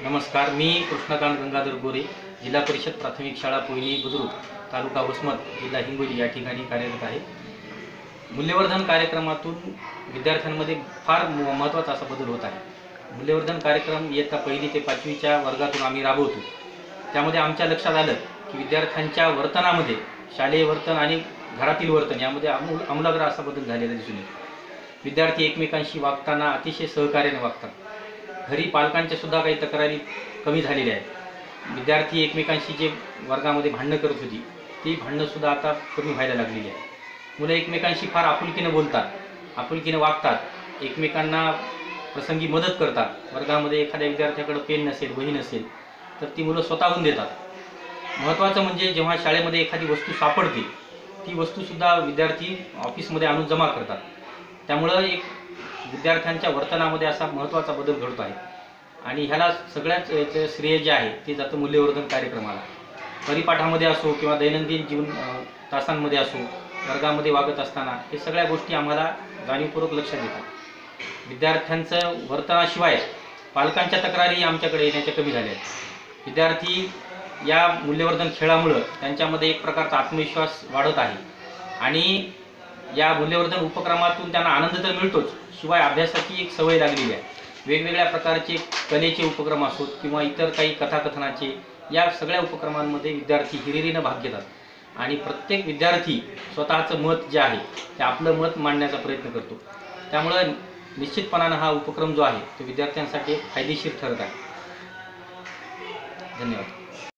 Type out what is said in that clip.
नमस्कार, मी कृष्णकांत गंगाधर गोरे, जिल्हा परिषद प्राथमिक शाळा पोयणी बुद्रुक, तालुका वसमत, जिल्हा हिंगोली या ठिकाणी कार्यरत आहे। मूल्यवर्धन कार्यक्रमातून विद्यार्थ्यांमध्ये फार महत्त्वाचा असा बदल होत आहे। मूल्यवर्धन कार्यक्रम इयत्ता 1ली ते 5वीच्या वर्गातून आम्ही राबवतो। त्यामध्ये आमच्या लक्षात आलं की विद्यार्थ्यांच्या वर्तनामध्ये शालेय वर्तन आणि घरातील वर्तन यामध्ये आमूलाग्र असा बदल झालेला दिसून येतो। विद्यार्थी एकमेकांशी वागताना अतिशय सहकार्याने वागतात। घरी पालकांच्या सुद्धा काही तक्रारी कमी झालेल्या आहेत। विद्यार्थी एकमेकांशी जे वर्गामध्ये भांडणं करत होती ती भांडणं सुद्धा आता कमी व्हायला लागलेली आहे। मुलं एकमेकांशी फार आपुलकीने बोलतात, आपुलकीने वागतात, एकमेकांना प्रसंगी मदत करतात। वर्गामध्ये एखाद्या विद्यार्थ्याकडे पेन नसेल, वही नसेल तर ती मुलं स्वतःहून देतात। महत्त्वाचं म्हणजे जेव्हा शाळेमध्ये एखादी वस्तू सापडते ती वस्तूसुद्धा विद्यार्थी ऑफिसमध्ये आणून जमा करतात। त्यामुळे एक विद्यार्थ्यांच्या वर्तनामध्ये असा महत्त्वाचा बदल घडतो आहे आणि ह्याला सगळ्याच याचे श्रेय जे आहे ते जातं मूल्यवर्धन कार्यक्रमाला। परिपाठामध्ये असो किंवा दैनंदिन जीवन तासांमध्ये असो, वर्गामध्ये वागत असताना हे सगळ्या गोष्टी आम्हाला जाणीवपूर्वक लक्षात येतात। विद्यार्थ्यांचं वर्तनाशिवाय पालकांच्या तक्रारी आमच्याकडे येण्याच्या कमी झाल्या आहेत। विद्यार्थी या मूल्यवर्धन खेळामुळे त्यांच्यामध्ये एक प्रकारचा आत्मविश्वास वाढत आहे आणि या मूल्यवर्धन उपक्रमातून त्यांना आनंद तर मिळतोच, शिवाय अभ्यासाची एक सवय लागलेली आहे। वेगवेगळ्या प्रकारचे कलेचे उपक्रम असोत किंवा इतर काही कथाकथनाचे, या सगळ्या उपक्रमांमध्ये विद्यार्थी हिरिरीनं भाग घेतात आणि प्रत्येक विद्यार्थी स्वतःचं मत जे आहे ते आपलं मत मांडण्याचा प्रयत्न करतो। त्यामुळे निश्चितपणानं हा उपक्रम जो आहे तो विद्यार्थ्यांसाठी फायदेशीर ठरत आहे। धन्यवाद।